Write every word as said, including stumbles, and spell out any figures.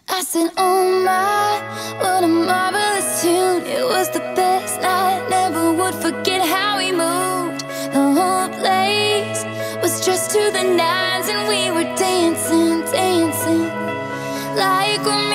I said, oh my, what a marvelous tune. It was the best night, never would forget how we moved. The whole place was just to the nines, and we were dancing, dancing like we're